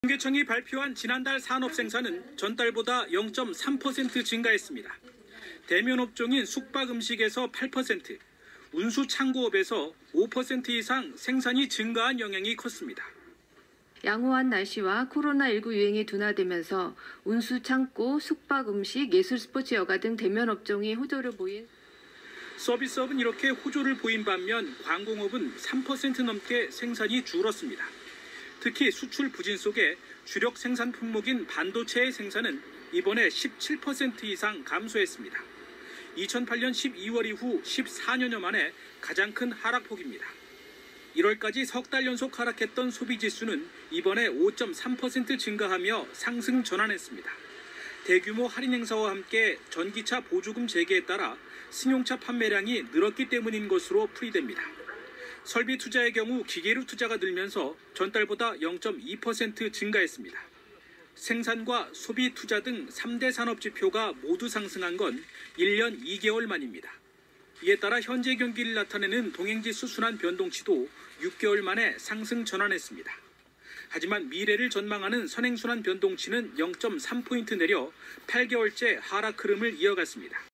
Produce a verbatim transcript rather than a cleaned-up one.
통계청이 발표한 지난달 산업 생산은 전달보다 영 점 삼 퍼센트 증가했습니다. 대면 업종인 숙박 음식에서 팔 퍼센트, 운수 창고업에서 오 퍼센트 이상 생산이 증가한 영향이 컸습니다. 양호한 날씨와 코로나십구 유행이 둔화되면서 운수 창고, 숙박 음식, 예술 스포츠 여가 등 대면 업종이 호조를 보인 서비스업은 이렇게 호조를 보인 반면 관공업은 삼 퍼센트 넘게 생산이 줄었습니다. 특히 수출 부진 속에 주력 생산 품목인 반도체의 생산은 이번에 십칠 퍼센트 이상 감소했습니다. 이천팔 년 십이월 이후 십사 년여 만에 가장 큰 하락폭입니다. 일월까지 석 달 연속 하락했던 소비지수는 이번에 오 점 삼 퍼센트 증가하며 상승 전환했습니다. 대규모 할인 행사와 함께 전기차 보조금 재개에 따라 승용차 판매량이 늘었기 때문인 것으로 풀이됩니다. 설비 투자의 경우 기계류 투자가 늘면서 전달보다 영 점 이 퍼센트 증가했습니다. 생산과 소비 투자 등 삼 대 산업 지표가 모두 상승한 건 일 년 이 개월 만입니다. 이에 따라 현재 경기를 나타내는 동행지수 순환 변동치도 육 개월 만에 상승 전환했습니다. 하지만 미래를 전망하는 선행순환 변동치는 영 점 삼 포인트 내려 팔 개월째 하락 흐름을 이어갔습니다.